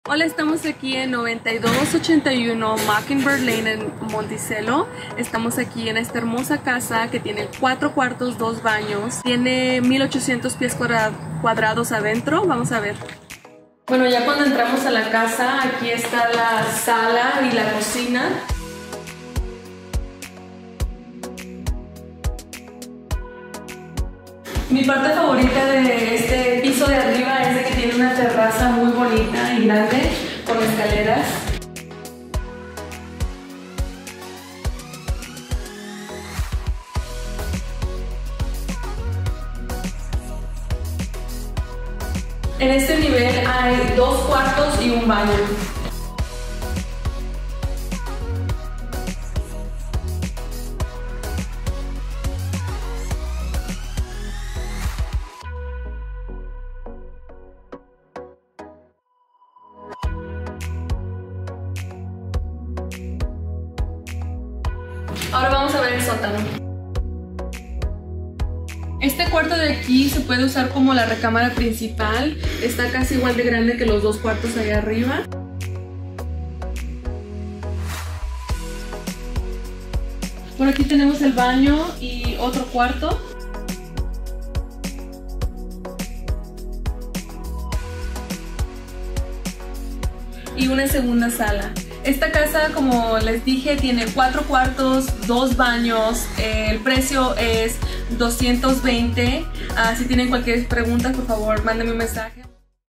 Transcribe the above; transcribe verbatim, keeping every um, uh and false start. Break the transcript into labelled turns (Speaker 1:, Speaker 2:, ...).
Speaker 1: Hola, estamos aquí en noventa y dos ochenta y uno Mockingbird Lane en Monticello. Estamos aquí en esta hermosa casa que tiene cuatro cuartos, dos baños. Tiene mil ochocientos pies cuadrados adentro. Vamos a ver. Bueno, ya cuando entramos a la casa, aquí está la sala y la cocina. Mi parte favorita de este piso de arriba es de que tiene una terraza muy bonita y grande con escaleras. En este nivel hay dos cuartos y un baño. Ahora vamos a ver el sótano. Este cuarto de aquí se puede usar como la recámara principal. Está casi igual de grande que los dos cuartos allá arriba. Por aquí tenemos el baño y otro cuarto. Y una segunda sala. Esta casa, como les dije, tiene cuatro cuartos, dos baños. El precio es doscientos veinte. Uh, si tienen cualquier pregunta, por favor, mándenme un mensaje.